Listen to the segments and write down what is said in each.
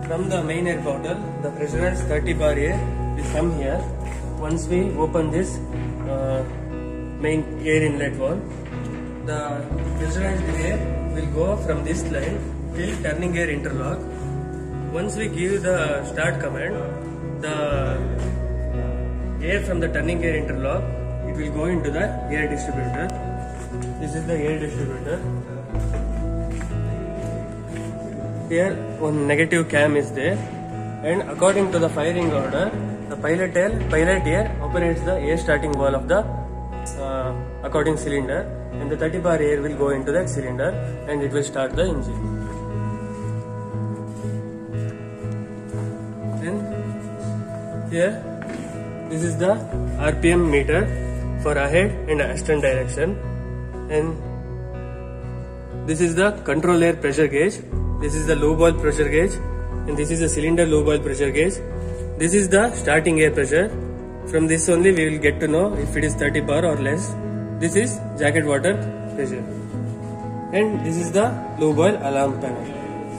From the main air bottle, the pressurized 30 bar air will come here. Once we open this main air inlet valve, the pressurized air will go from this line till turning gear interlock. Once we give the start command, the air from the turning gear interlock, it will go into the air distributor. This is the air distributor. Here one negative cam is there, and according to the firing order, the pilot air operates the air starting valve of the according cylinder, and the 30 bar air will go into that cylinder and it will start the engine. And here, this is the RPM meter for ahead and astern direction, and this is the control air pressure gauge. This is the low boil pressure gauge, and this is the cylinder low boil pressure gauge. This is the starting air pressure. From this only we will get to know if it is 30 bar or less. This is jacket water pressure, and this is the low boil alarm panel.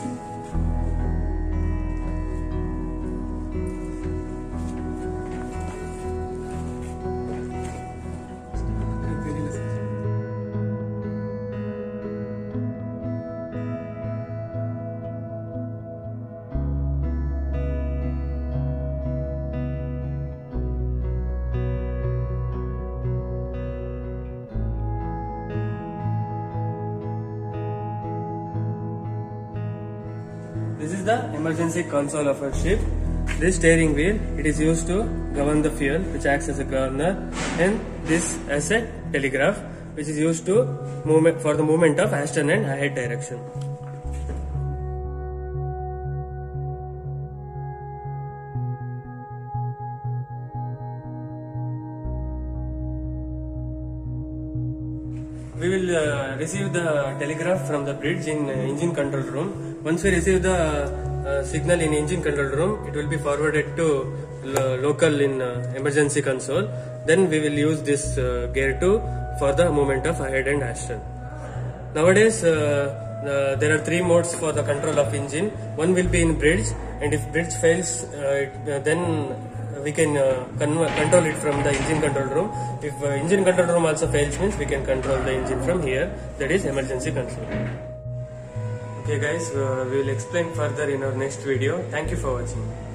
This is the emergency console of our ship. This steering wheel, it is used to govern the fuel, which acts as a governor, and this as a telegraph, which is used to for the movement of astern and ahead direction. We will receive the telegraph from the bridge in engine control room. Once we receive the signal in engine control room, it will be forwarded to local in emergency console. Then we will use this gear 2 for the movement of ahead and astern. Nowadays, there are 3 modes for the control of engine. One will be in bridge, and if bridge fails, then we can control it from the engine control room. If engine control room also fails, means we can control the engine from here, that is emergency control. Okay guys, we will explain further in our next video. Thank you for watching.